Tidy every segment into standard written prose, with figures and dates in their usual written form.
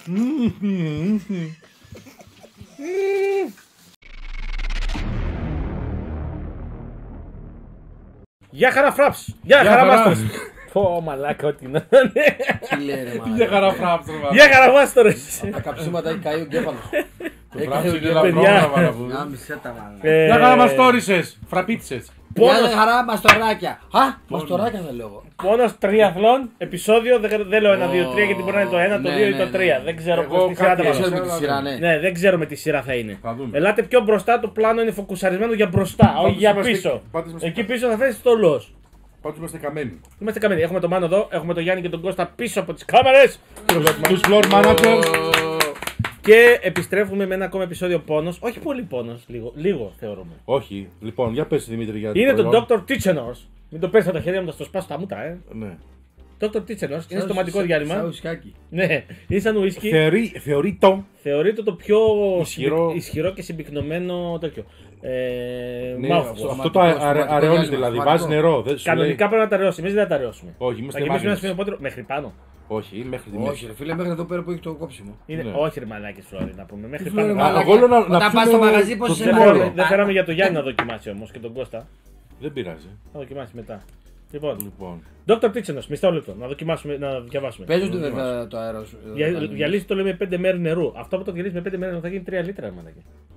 Γεια χαρά Φράψ! Γεια χαρά Μάστορες! Πω μαλάκα ό,τι να είναι. Τι λέει ρε μαλάκα. Γεια χαρά Φράψ. Γεια χαρά Μάστορες! Τα καψίματα έχει καεί ο κέφαλος. Το Φράψ είναι ένα παιδιά. πρόγραμμα να πούμε. Γάμισε τα μαλάκα. Γεια χαρά Μαστόρισες, φραπίτσες. Γεια χαρά μαστοράκια. Μαστοράκια θα λέω εγώ. Πόνος τριαθλών, επεισόδιο, δεν λέω 1, 2, 3 γιατί μπορεί να είναι το 1, το 2 ή το 3. Δεν ξέρω Εγώ τι σειρά θα κάτι βάλω. Ξέρουμε τη σειρά, ναι. Ναι, δεν ξέρουμε τι σειρά θα είναι. Θα δούμε. Ελάτε πιο μπροστά, το πλάνο είναι φοκουσαρισμένο για μπροστά, όχι για είμαστε- πίσω. πάντως είμαστε- Εκεί πίσω θα θέσει το λος. Πάντως είμαστε καμένοι. Είμαστε καμένοι. Έχουμε τον Μάνο εδώ, έχουμε τον Γιάννη και τον Κώστα πίσω από τις κάμερες. Τους floor managers. Και επιστρέφουμε με ένα ακόμα επεισόδιο πόνος. Όχι πολύ πόνος, λίγο θεωρούμε. Όχι, λοιπόν, για πες Δημήτρη για Είναι προϊόν. το Dr. Tichenors. Μην το πες στα χέρια μου, θα στο σπάσω τα μούτρα, Ναι. Dr. Tichenors είναι στοματικό διάλειμμα. Σαν ουσκάκι. Ναι, είναι σαν ουίσκι. Θεωρείτο. Θεωρείται το πιο Ισχυρό. ισχυρό και συμπυκνωμένο τέτοιο. Ναι, Mouthwash. αυτό το αραιώνει διάλειμμα, δηλαδή. σωματικό. Βάζει νερό. Δεν σου λέει. Κανονικά πρέπει να τα αραιώσει. Εμείς δεν θα τα αραιώσουμε. Όχι, Θα είμαστε γεμίσουμε ένα μάγειρες. σφινοπότηρο μέχρι πάνω. Όχι, μέχρι τη Όχι μέση. ρε φίλε, μέχρι εδώ πέρα που έχει το κόψιμο. Είναι... Ναι. Όχι ρε μαλάκες Φλόρι να πούμε. Μέχρι Φλόρι, πάνω. μαλάκα. Εγώ λέω να Όταν πας στο πιούμε μαγαζί, πώς το είσαι Δεν φλόρι. φέραμε- Δεν φέραμε για το Γιάννη να δοκιμάσει όμως και τον Κώστα. Δεν πειράζει. Θα δοκιμάσει μετά. Λοιπόν, Λοιπόν. Dr. Tichenors, μισό λεπτό, να δοκιμάσουμε, να διαβάσουμε. Πες ότι δεν θα το αέρος. Διαλύσει το λέμε 5 μέρες νερού. Αυτό που το διαλύσει με 5 μέρες νερού θα γίνει 3 λίτρα, μαλάκα.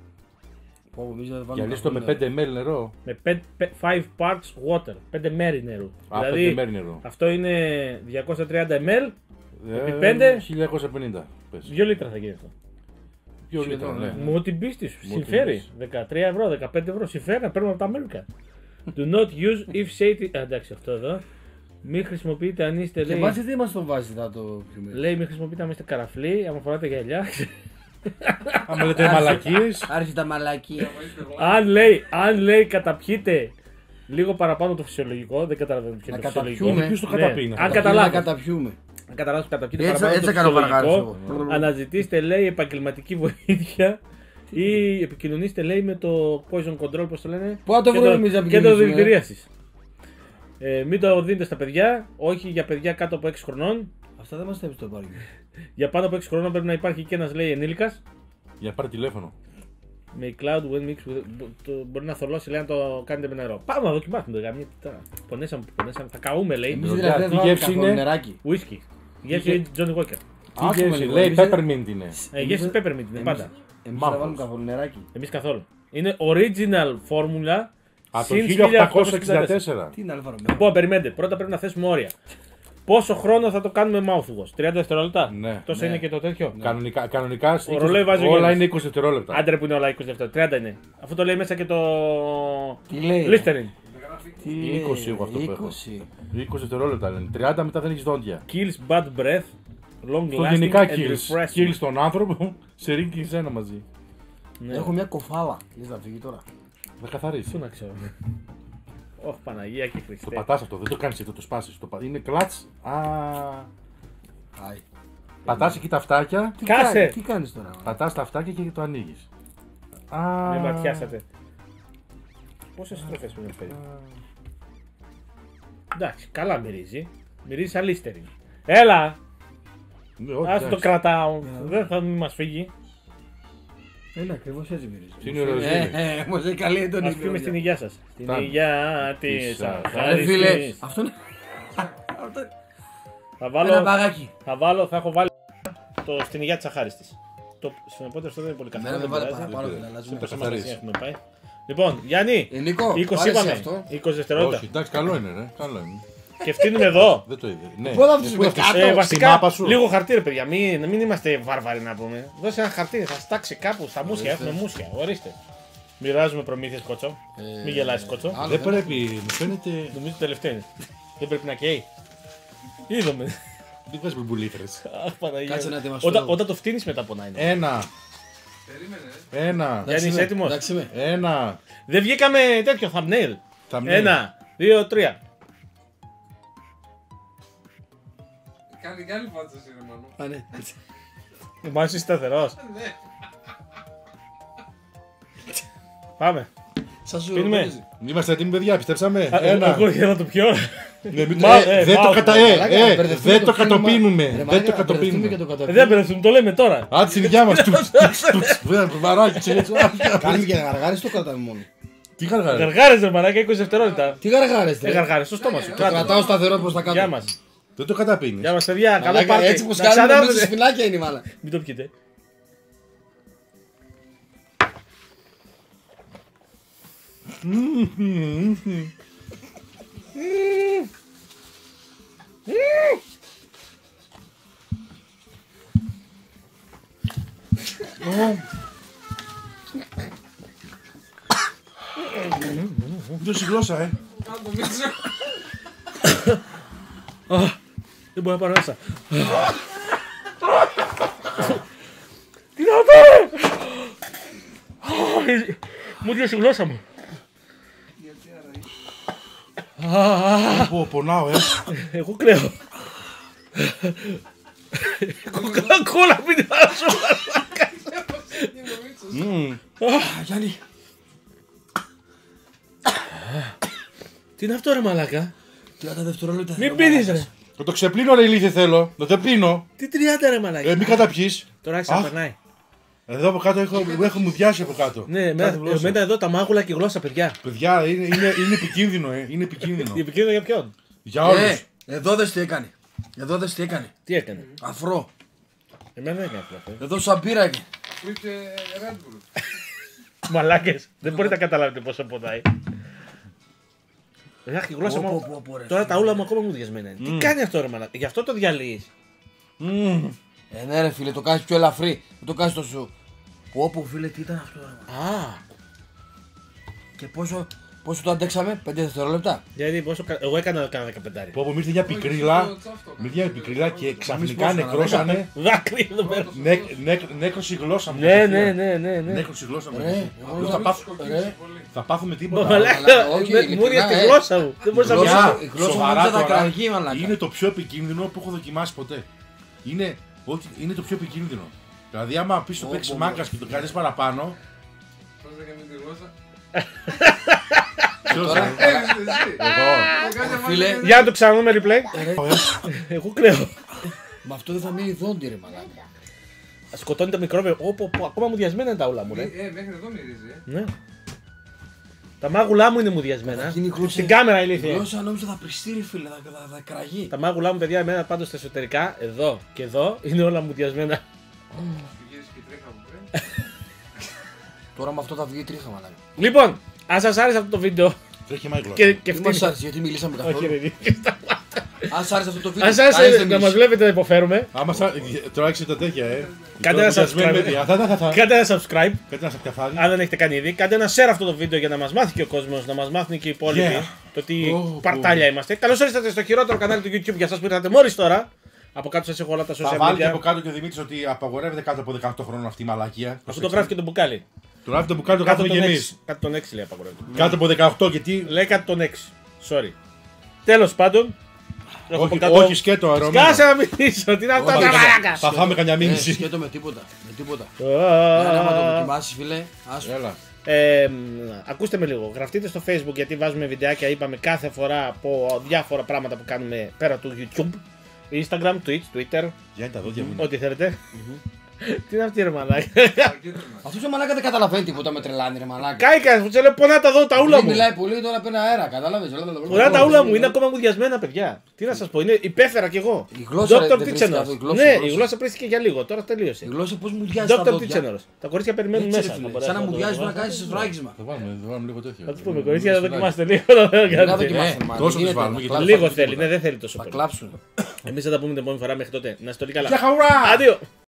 Για λίστο με 5 ml νερό. Με 5 parts water. 5 μέρη νερού. Α, Δηλαδή, 5 ml νερό. αυτό είναι 230 ml, επί 5, 1950. Πες. 2 λίτρα θα γίνει αυτό. 2 λίτρα, ναι. Μου την πίστη σου. Μου Συμφέρει. την 13 ευρώ, 15 ευρώ. Συμφέρει να παίρνουμε από τα Αμέρικα. Do not use if safety. Εντάξει, αυτό εδώ. Μην χρησιμοποιείτε αν είστε. Και Λέει, μάτσε τι μας το βάζει θα το πιούμε. λέει μην χρησιμοποιείτε αν είστε καραφλοί. Αν φοράτε γυαλιά. Άμα λέτε μαλακίες. Άρχισε τα μαλακία. αν λέει καταπιείτε λίγο παραπάνω το φυσιολογικό. Δεν καταλαβαίνω ποιο Να είναι το φυσιολογικό. καταπιούμε. Ποιος το Ναι. καταπίνει Αν αυτό. καταλάβω. Να καταπιούμε. Αν καταλάβω που καταπιείτε Έτσι- παραπάνω έτσι το έκανα ο φυσιολογικό, Βαργάρης εγώ. αναζητήστε λέει επαγγελματική βοήθεια ή επικοινωνήστε λέει με το poison control, πώς το λένε, Πού να το βρούμε εμείς να κέντρο επικοινωνήσουμε, δηλητηρίασης. Μην το δίνετε στα παιδιά, όχι για παιδιά κάτω από 6 χρονών. Αυτά δεν μας θέμψει το πάρκι. Για πάνω από 6 χρονών πρέπει να υπάρχει και ένας λέει ενήλικας. Για να πάρει τηλέφωνο. Με cloud when mixed with. Μπορεί να θολώσει λέει αν το κάνετε με νερό. Πάμε να δοκιμάσουμε το γαμί. Πονέσαμε, θα καούμε λέει. Εμείς Τι δηλαδή δεν βάλουμε γεύση καθόλου είναι? νεράκι. Whisky. Γεύση Johnny Walker. Τι Άκουμε γεύση, λίγο, λέει εμείς peppermint είναι. Γεύση peppermint είναι πάντα. Εμείς Μάχος. δεν βάλουμε καθόλου νεράκι. Εμείς καθόλου. Είναι original formula. Από το since 1864. Τι είναι αλφα ρωμένο. Λοιπόν, περιμένετε. Πρώτα πρέπει να θέσουμε όρια. Πόσο χρόνο θα το κάνουμε mouthwash, 30 δευτερόλεπτα. Ναι. Τόσο Ναι. είναι και το τέτοιο. Κανονικά Ο ρολόι βάζει ο όλα Γιάννης. είναι 20 δευτερόλεπτα. Άντρε που είναι όλα 20 δευτερόλεπτα, 30 είναι. Αφού το λέει μέσα και το. Τι λέει. Listerine. Τι 20 εγώ αυτό που έχω. 20. 20 δευτερόλεπτα λένε. 30 μετά δεν έχει δόντια. Kills bad breath, long Το lasting γενικά and kills. refreshing. Kills τον άνθρωπο, σε ρίχνει και εσένα μαζί. Ναι. Έχω μια κοφάλα. Λες να φύγει τώρα. Θα καθαρίσει. Πού να ξέρω. Όχι Παναγία και Το Χριστέ. πατάς αυτό, δεν το κάνεις αυτό, το σπάσεις. Είναι κλατς. Άι. Πατάς εκεί τα αυτάκια, Τι Κάσε. κάνει- Τι κάνεις τώρα. πατάς τα αυτάκια και το ανοίγεις. Με ματιάσατε. Πόσες στροφές μου έχουν φέρει. Εντάξει, καλά μυρίζει. Μυρίζει σαν Listerine. Έλα! Ναι, όχι, Ας το εντάξει. κρατάω. Δεν θα μας φύγει. Είναι ακριβώς έτσι μυρίζει. Είναι ροζίνη. Όμως έχει καλή έντονη. Ας πούμε στην υγειά σας. Στην Φτάνει. υγειά της Της Φίλε, αχάριστης. αυτό είναι. Θα Ένα βάλω, μπαγάκι. θα έχω βάλει το στην υγειά της αχάριστης. Το σφινοπότερο αυτό δεν είναι πολύ καθαρό. Εμένα δεν με βάλε πειράζει. παραπάνω δεν και να πειράζει. αλλάζουμε. Τόσα καθαρίζει. μαγαζιά έχουμε πάει. Λοιπόν, Γιάννη, Νίκο, 20 άρεσε είπαμε. αυτό. 20 δευτερόλεπτα. Όχι, εντάξει, καλό είναι, ρε. Καλό είναι. Και φτύνουμε εδώ. Δεν το είδε. Ναι. Πού θα φτύσουμε Πού θα κάτω? φτύσεις? Στη Βασικά, μάπα σου. λίγο χαρτί ρε παιδιά, μην είμαστε βάρβαροι να πούμε. Δώσε ένα χαρτί, θα στάξει κάπου στα μουσια, έχουμε μουσια, ορίστε. Μοιράζουμε προμήθειες κότσο. Μην γελάσεις κότσο. άλλο Δεν δεν- πρέπει, μου φαίνεται. Νομίζω το τελευταίο είναι. Δεν πρέπει να καίει. Είδαμε. Δεν βάζει μπουμπουλήθρες. Αχ, Παναγία. Κάτσε να ετοιμαστώ. Όταν το φτύνεις μετά πονάει. Ένα. Ένα. Γιάννη, Εντάξει είσαι είμαι, έτοιμος? εντάξει είμαι. Ένα. Δεν βγήκαμε τέτοιο thumbnail. Thumbnail. 1, 2, 3. Κάνει κι άλλη φάνταση ρε Μανώ. Α, ναι, έτσι. Μάλιστα είσαι σταθερός. Πάμε. Σαν σου Πίνουμε. ρομίζει. Είμαστε έτοιμοι, παιδιά, πιστέψαμε. Εγώ Ένα. για να το πιω. Δεν το κατοπίνουμε. Δεν το κατοπίνουμε. Δεν μπερδευτούμε, το λέμε τώρα. Άντε στη δικιά μας. Βαράκι, ξέρεις. Κάνουμε και γαργάρες, το κρατάμε μόνο. Τι γαργάρι. Γαργάρες ρε μαλάκα, 20 δευτερόλεπτα. Τι γαργάρες, ρε. Γαργάρες στο στόμα σου. Το κρατάω σταθερό προς τα Γεια κάτω. μας. Δεν το καταπίνεις. Γεια μας παιδιά, καλό Μαλάκα, πάρτι. έτσι πως Να κάνουμε ξανάρθετε. μέσα σφινάκια είναι η μάλα. Μην το πιείτε. Δώσε η γλώσσα, Κάνε το Μίτσο. Δεν μπορώ να πάρω μέσα. Τι να πάρω! Μου διώσε η γλώσσα μου. Πονάω, Εγώ κλαίω. Κοκακόλα μην βάζω. Γιάννη. Τι είναι αυτό ρε μαλάκα. 30 δευτερόλεπτα. Μην πίνεις ρε. Θα το ξεπλύνω ρε ηλίθιε θέλω. Να το πίνω. Τι 30 ρε μαλάκα. Μην καταπιείς. Τώρα άρχισε να περνάει. Εδώ από κάτω έχω μουδιάσει από κάτω. Ναι, Κάθε γλώσσα. εμένα εδώ τα μάγουλα και η γλώσσα παιδιά. Παιδιά, είναι επικίνδυνο, είναι επικίνδυνο. Η επικίνδυνο για ποιον. Για όλους. Εδώ δες τι έκανε. Εδώ δες τι έκανε. Τι έκανε. Αφρό. Εμένα δεν έκανε αυτό. Εδώ σαν πήρα έκανε. Που είχε Red Bull. Μαλάκες, δεν μπορείτε να καταλάβετε πόσο πονάει. Αχ, η γλώσσα Πω, μου. πω, πω, ρε, Τώρα φίλε. τα ούλα μου ακόμα μου διασμένα είναι. Τι κάνει αυτό ρε μαλάκα. Γι' αυτό το διαλύεις. Ναι ρε φίλε, το κάνεις πιο ελαφρύ. Δεν το κάνεις τόσο. Όπου φίλε, τι ήταν αυτό ρε. Α, Και πόσο το αντέξαμε, 5 δευτερόλεπτα. γιατί εγώ έκανα κάνα 15. Που από μύρθε για πικρίλα. Το τσάφτο έκανε. Μύρθε για πικρίλα και ξαφνικά πόσο νεκρώσανε. Δάκρυ εδώ πέρα. Νέκρωσε η γλώσσα μου. Ναι. Νέκρωσε η γλώσσα μου. Ρε, Δεν θα πάθω- ρε. Θα πάθουμε τίποτα. Μαλάκα, όχι, μου ειλικρινά, ήρθε τη γλώσσα μου. Δεν μπορούσα να γλώσσα- μιλάω. η γλώσσα μου Σοβαρά δεν θα τώρα, κραγεί, μαλάκα. είναι το πιο επικίνδυνο που έχω δοκιμάσει ποτέ. Είναι το πιο επικίνδυνο. Δηλαδή, άμα πει το παίξει μάγκα και το κάνει παραπάνω. Πώς δεν έκανε τη γλώσσα. Ποιος τώρα- είναι? Έλυσε εσύ. Εγώ. Το κάνει Φίλε. αμάς. Για να το ξαναδούμε replay. Εγώ κλαίω. Με αυτό δεν θα μείνει δόντι ρε μαλάκα. Σκοτώνει το μικρόβιο. Ακόμα μουδιασμένα είναι τα ούλα μου, ρε. Μέχρι εδώ μυρίζει. Ναι. Τα μάγουλά μου είναι μουδιασμένα. Γίνει η γλώσσα- Στην κάμερα Η ηλίθεια. γλώσσα νόμιζα θα πριστεί ρε φίλε, θα κραγεί. Τα μάγουλά μου, παιδιά, εμένα πάντως στα εσωτερικά, εδώ και εδώ, είναι όλα μουδιασμένα. Πηγαίνεις και τρέχα από πριν. Τώρα με αυτό θα βγει τρίχα μαλάκα. Λοιπόν, αν σας άρεσε αυτό το βίντεο Τρέχει μάγκλο. και Τι φτύνει. μας άρεσε, γιατί μιλήσαμε Όχι, καθόλου. ρε. Αν σ' άρεσε αυτό το βίντεο, Αν σας άρεσε να μας βλέπετε να υποφέρουμε, Τώρα έχεις τα τέτοια, Κάντε ένα subscribe. κάντε ένα subscribe. Κάτι να σε πιαφάδι. Αν δεν έχετε κάνει ήδη, κάντε ένα share αυτό το βίντεο για να μας μάθει και ο κόσμος, να μας μάθουν και οι υπόλοιποι Yeah. το τι Oh, παρτάλια είμαστε. Καλώς ήρθατε στο χειρότερο κανάλι του YouTube για εσάς που ήρθατε μόλις τώρα. Από κάτω σας έχω όλα τα Θα social βάλει και media. από κάτω και ο Δημήτρης ότι απαγορεύεται κάτω από 18 χρόνων αυτή η μαλακία. Αυτό το γράφει και το μπουκάλι. Το γράφει το μπουκάλι, το Κάτω γράφουμε τον και 6. εμείς. Κάτω τον 6 λέει απαγορεύεται. Κάτω από 18 γιατί. Λέει κάτω τον 6. Sorry. Τέλος πάντων. έχω από Όχι, κάτω- όχι σκέτο αερωμένο. Σκάσε να μιλήσω. Τι είναι αυτά τα μαλάκα. Θα φάμε καμιά Ναι, μήνυση. σκέτο με τίποτα. Με τίποτα. Αν άμα το δοκιμάσεις φίλε, άσου. Έλα. Ακούστε με λίγο. Γραφτείτε στο Facebook γιατί βάζουμε βιντεάκια. Είπαμε κάθε φορά από διάφορα πράγματα που κάνουμε πέρα του YouTube. Instagram, Twitch, Twitter, Για τα δόντια μου. είναι. ό,τι θέλετε. Τι είναι αυτή ρε μαλάκα. Αυτός ο μαλάκα δεν καταλαβαίνει τίποτα με τρελάνει ρε μαλάκα. Κάηκα, μου λέει πονά τα δω τα ούλα Δεν μου. μιλάει πολύ, τώρα παίρνει αέρα, κατάλαβες. Πονά τα ούλα μου, είναι ακόμα μουδιασμένα παιδιά. Τι να σας πω, είναι υπέφερα κι εγώ. Η γλώσσα, ρε, Dr. δεν βρίσκεται Teacher. αυτό, η γλώσσα, Ναι, η η γλώσσα. γλώσσα πρίστηκε για λίγο, τώρα τελείωσε. Η γλώσσα πώς μου διάζει τα Dr. δόντια. Teacher. Τα κορίτσια περιμένουν Έτσι, ρε, μέσα. φίλε, να μπορέσουν σαν να το μου διάζει να δοκιμάσουν. κάνεις σφράγισμα. Θα βάλουμε λίγο τέτοιο. Θα του πούμε κορίτσια να δοκιμάσετε λίγο. Να δοκιμάσουν, Ναι, μάλλον. τόσο Γίνεται, τους βάλουμε, θα γιατί κλάψουν Λίγο αυτό θέλει, τίποτα. ναι, δεν θέλει τόσο Θα πολύ. κλάψουν. Εμείς θα τα πούμε την επόμενη φορά μέχρι τότε. Να είστε όλοι καλά. Γεια χαρά! Αντίο!